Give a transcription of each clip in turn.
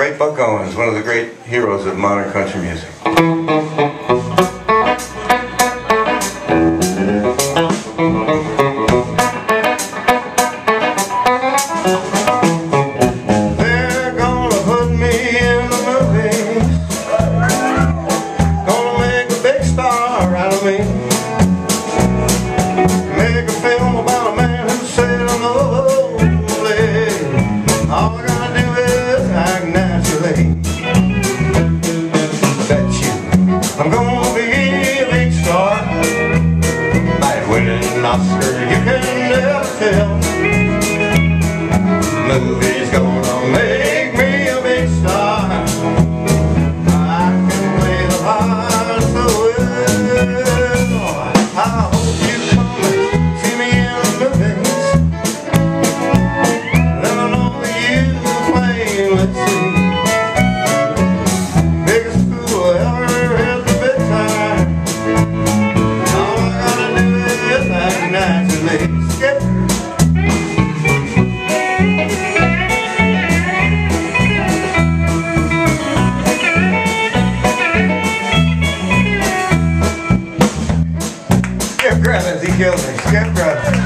great Buck Owens, one of the great heroes of modern country music. They're gonna put me in the movies, gonna make a big star out of me, make a film about a man who said I'm lonely. All I gotta do is act naturally. Bet you I'm gonna be a big star, might win an Oscar, you can never tell. Movie's gonna make me a big star, I can play the part so well. I hope you come and see me in the movies, let me know that you play, let's see. Biggest fool ever hit the big time, all I gotta do is act naturally. Skip. Skip Grevins, he killed me. Skip Grevins.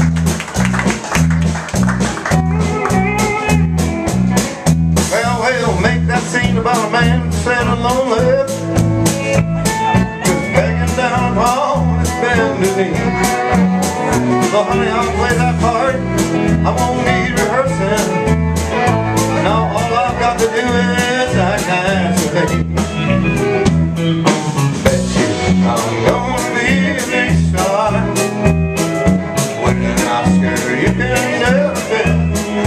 Well, we'll make that scene about a man who said I'm lonely, just begging down upon his bended knee. So honey, I'll play that part, I won't need rehearsing. Now all I've got to do is act naturally. Bet you I'm gonna be a big star, win an Oscar, you can never tell.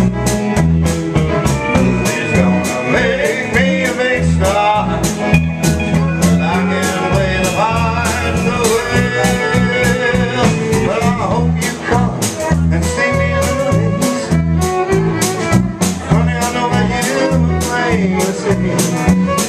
Movie's gonna make me a big star, but I can play the part so well. Well, I hope you come and see me in the movies. Honey, I know that you play the scene.